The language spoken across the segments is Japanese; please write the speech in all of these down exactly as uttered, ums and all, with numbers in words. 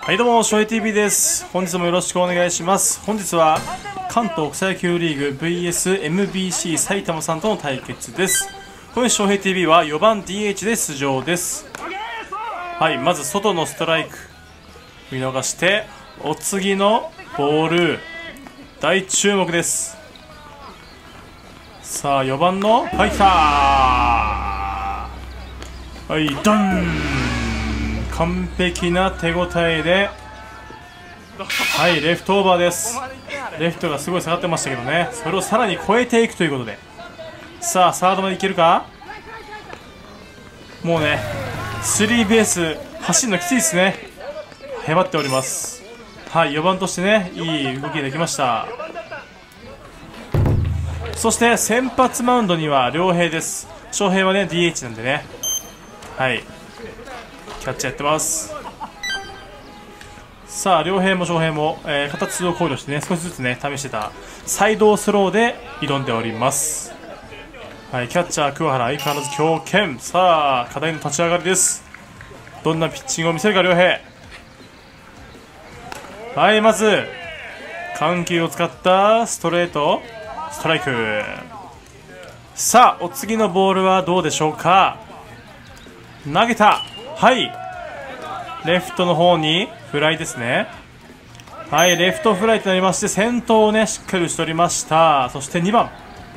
はいどうも、翔平 ティーブイ です。本日もよろしくお願いします。本日は関東草野球リーグ ブイエスエムビーシー 埼玉さんとの対決です。本日翔平 ティーブイ はよばん ディーエイチ で出場です。はい、まず外のストライク見逃して、お次のボール大注目です。さあよばんの入ったー、はいドン、完璧な手応えで、はい、レフトオーバーです。レフトがすごい下がってましたけどね、それをさらに超えていくということで、さあサードまでいけるか。もうねスリーベース走るのきついですね。へばっております。はい、よばんとしてね、いい動きができました。そして先発マウンドには良平です。翔平はね ディーエイチ なんでね、はいキャッチャーやってます。さあ良平も翔平も、えー、形を考慮してね、少しずつね試してたサイドスローで挑んでおります。はい、キャッチャー桑原相変わらず強肩。さあ課題の立ち上がりです。どんなピッチングを見せるか良平。はい、まず緩急を使ったストレートストライク。さあお次のボールはどうでしょうか。投げた。はい、レフトの方にフライですね。はい、レフトフライとなりまして、先頭をねしっかり打ち取りました。そしてにばん、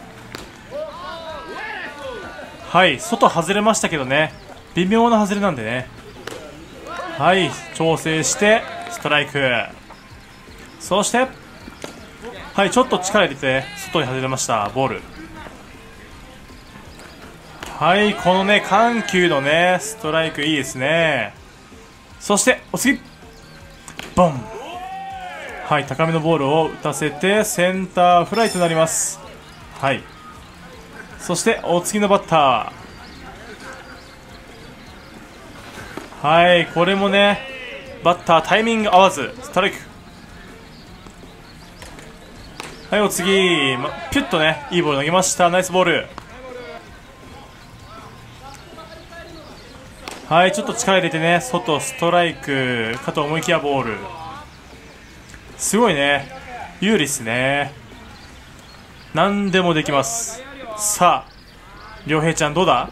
はい、外外れましたけどね、微妙な外れなんでね、はい、調整してストライク。そしてはい、ちょっと力入れて外に外れました。ボール。はい、このね緩急のねストライクいいですね。そしてお次ボン。はい、高めのボールを打たせてセンターフライとなります。はい、そしてお次のバッター、はい、これもねバッタータイミング合わずストライク。はい、お次、ま、ピュッとねいいボール投げました。ナイスボール。はい、ちょっと力入れてね外ストライクかと思いきやボール。すごいね有利っすね。何でもできます。さあ良平ちゃんどうだ。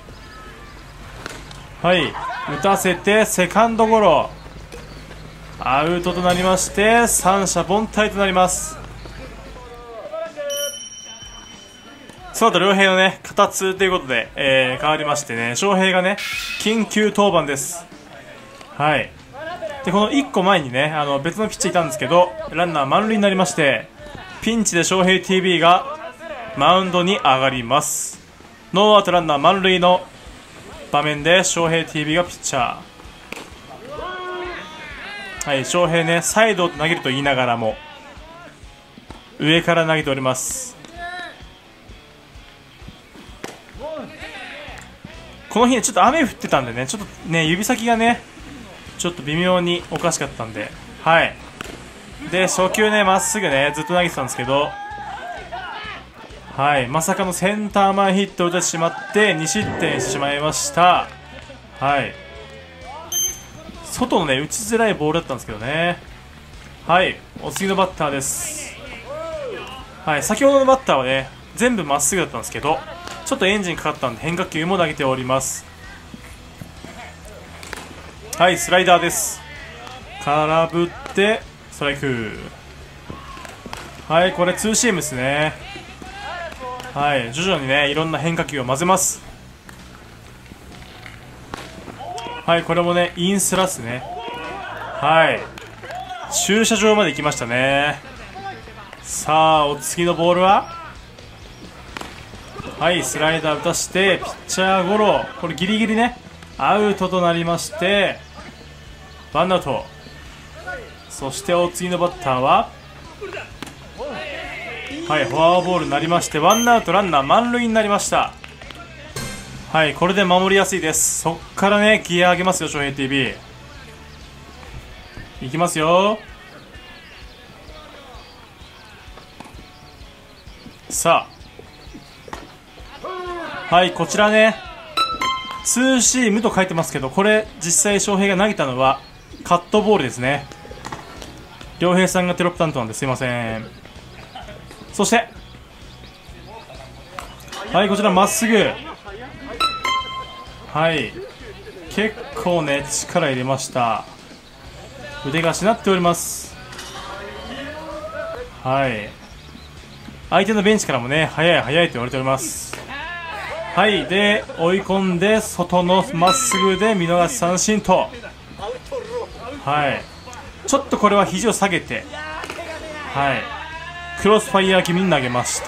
はい、打たせてセカンドゴロ、アウトとなりまして三者凡退となります。その後良平のね肩痛ということで、えー、変わりましてね、翔平がね緊急登板です。はい、でこのいっこまえにねあの別のピッチャーいたんですけど、ランナー満塁になりまして、ピンチで翔平 ティーブイ がマウンドに上がります。ノーアウトランナー満塁の場面で翔平 ティーブイ がピッチャー。はい、翔平ねサイドを投げると言いながらも上から投げております。この日ねちょっと雨降ってたんでね、ちょっとね指先がねちょっと微妙におかしかったんで、はい、で初球ねまっすぐねずっと投げてたんですけど、はい、まさかのセンター前ヒットを打ってしまってに失点してしまいました。はい、外のね打ちづらいボールだったんですけどね。はい、お次のバッターです。はい、先ほどのバッターはね全部まっすぐだったんですけど、ちょっとエンジンかかったんで変化球も投げております。はい、スライダーです。空振ってストライク。はい、これツーシームですね。はい、徐々にねいろんな変化球を混ぜます。はい、これもねインスラっすね。はい、駐車場まで行きましたね。さあお次のボールは、はい、スライダー打たしてピッチャーゴロ、これギリギリねアウトとなりましてワンアウト。そしてお次のバッターは、はい、フォアボールになりましてワンアウトランナー満塁になりました。はい、これで守りやすいです。そっからねギア上げますよ翔平 ティーブイ いきますよ。さあ、はい、こちらねツーシームと書いてますけど、これ実際翔平が投げたのはカットボールですね。良平さんがテロップ担当なんですいません。そしてはい、こちらまっすぐ。はい、結構ね力入れました。腕がしなっております。はい、相手のベンチからもね速い速いと言われております。はい、で追い込んで外のまっすぐで見逃し三振と。はい、ちょっとこれは肘を下げて、はい、クロスファイヤー気味に投げました。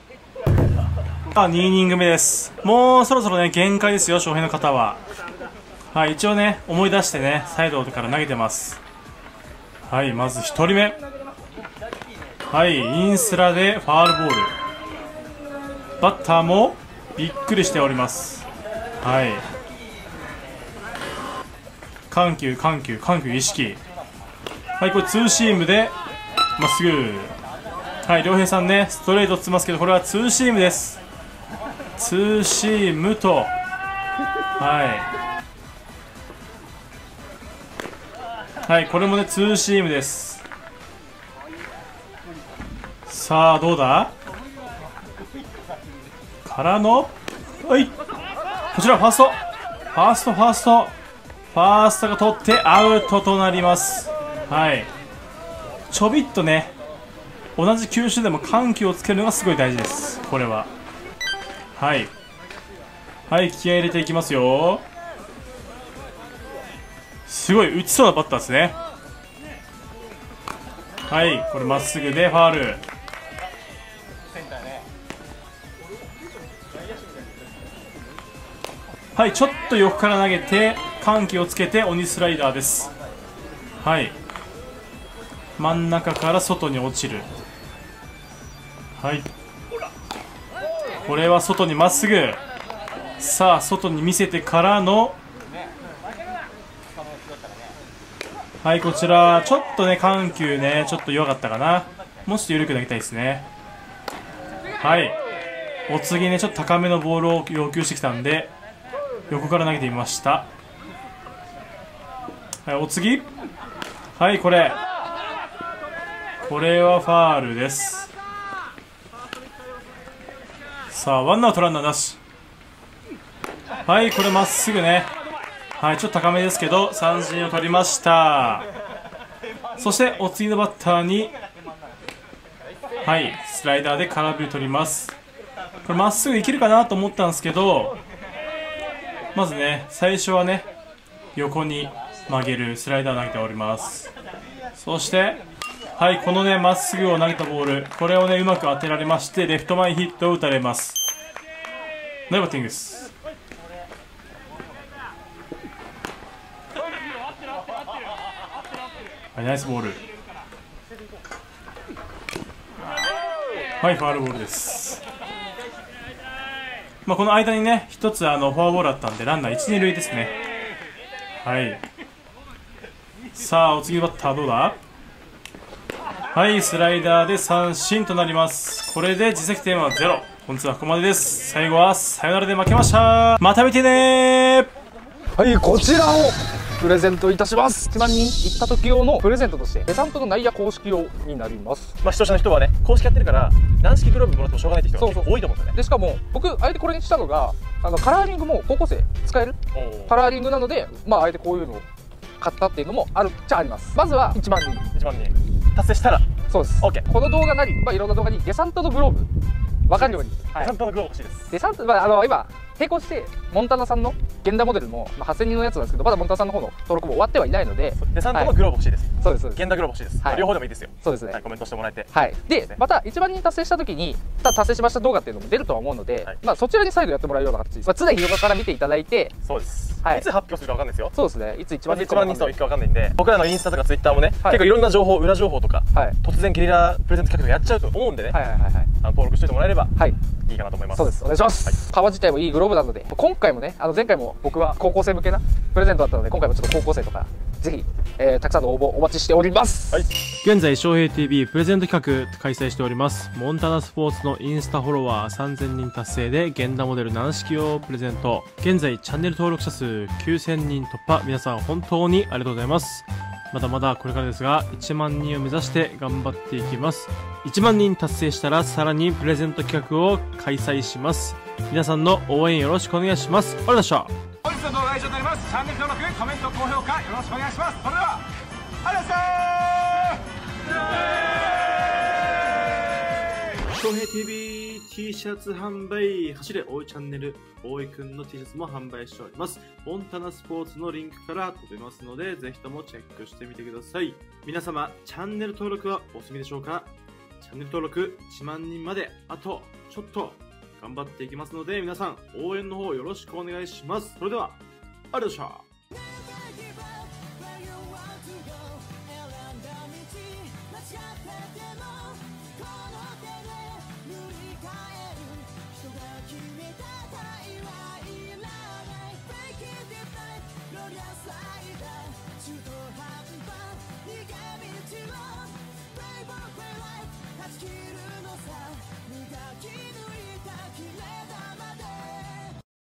にイニング目です。もうそろそろね限界ですよ、翔平の方は。はい、一応ね思い出してねサイドから投げてます。はい、まずひとりめ、はい、インスラでファールボール。バッターもびっくりしております。はい、緩急緩急緩急意識。はい、これツーシームでまっすぐ。はい、良平さんねストレート打ってますけど、これはツーシームです。ツーシームと、はい、はい、これもねツーシームです。さあどうだからの、はい、こちらファーストファーストファーストファーストが取ってアウトとなります。はい、ちょびっとね同じ球種でも緩急をつけるのがすごい大事です、これは。はいはい、気合い入れていきますよ。すごい打ちそうなバッターですね。はい、これまっすぐでファール。はい、ちょっと横から投げて緩急をつけて鬼スライダーです。はい、真ん中から外に落ちる。はい、これは外にまっすぐ。さあ外に見せてからの、はい、こちらちょっとね緩急ねちょっと弱かったかな。もうちょっと緩く投げたいですね。はい、お次ねちょっと高めのボールを要求してきたんで横から投げてみました。はい、お次、はい、これこれはファールです。さあワンアウトランナーなし。はい、これまっすぐね。はい、ちょっと高めですけど三振を取りました。そしてお次のバッターに、はい、スライダーで空振り取ります。これまっすぐいけるかなと思ったんですけど、まずね最初はね横に曲げるスライダーを投げております。そしてはい、このねまっすぐを投げたボール、これをねうまく当てられましてレフト前ヒットを打たれます。ナイスバッティングです。はい、ナイスボール。はい、ファウルボールです。まあ、この間にね一つあのフォアボールあったんでランナー一、二塁ですね。はい、さあお次バッターどうだ。はい、スライダーで三振となります。これで自責点はゼロ。本日はここまでです。最後はサヨナラで負けました。また見てねー。 はい、こちらをプレゼントいたします。いちまんにん行った時用のプレゼントとしてデサントの内野公式用になります。 まあ視聴者の人はね公式やってるから軟式グローブもらってもしょうがないって人が結構多いと思うんですよね。 でしかも僕あえてこれにしたのがあのカラーリングも高校生使えるカラーリングなので、まああえてこういうのを買ったっていうのもあるっちゃあります。まずはいちまんにんいちまんにん達成したらそうです。 OK。 この動画なり、まあ、いろんな動画にデサントのグローブ分かるように、 はい、デサントのグローブ欲しいです。 デサント、まあ、あの今並行してモンタナさんの現代モデルも、まあ、はっせんにんのやつなんですけどまだモンタナさんの方の登録も終わってはいないのでデサントのグローブ欲しいです、 はい、そうですそうです。 現代グローブ欲しいです、はい、両方でもいいですよ。 そうですね、 はい、コメントしてもらえて、 はいで、ね、またいちまんにん達成した時に達成しました動画っていうのも出るとは思うので、はい、まあそちらに再度やってもらうような形、まあ、常日頃から見ていただいて。 そうです、 はい、 いつ発表するか分かんないですよ。 そうですね、いついちまんにんいちまんにん数いくか分かんないんで僕らのインスタとかツイッターもね、はい、結構いろんな情報裏情報とか、はい、突然ゲリラプレゼント企画とかやっちゃうと思うんでね、はいはいはいはい、あの登録しておいてもらえれば、はい、いいかなと思います。 そうです、お願いします、はい、革自体もいいグローブなので今回もねあの前回も僕は高校生向けなプレゼントだったので今回もちょっと高校生とかぜひ、えー、たくさんの応募お待ちしております。はい、 現在翔平 ティーブイ プレゼント企画開催しております。モンタナスポーツのインスタフォロワーさんぜんにん達成で源田モデル軟式をプレゼント。現在チャンネル登録者数きゅうせんにん突破。皆さん本当にありがとうございます。まだまだこれからですが、いちまんにんを目指して頑張っていきます。いちまんにん達成したらさらにプレゼント企画を開催します。皆さんの応援よろしくお願いします。ありがとうございました。 本日の動画は以上になります。チャンネル登録、コメント、高評価よろしくお願いします。それではありがとうございました。 翔平 ティーブイ T シャツ販売、走れ大井チャンネル、大井くんの T シャツも販売しております。モンタナスポーツのリンクから飛べますので、ぜひともチェックしてみてください。皆様、チャンネル登録はお済みでしょうか？チャンネル登録いちまんにんまであとちょっと頑張っていきますので、皆さん応援の方よろしくお願いします。それでは、ありがとうございました。Play by play life 断ち切るのさ磨き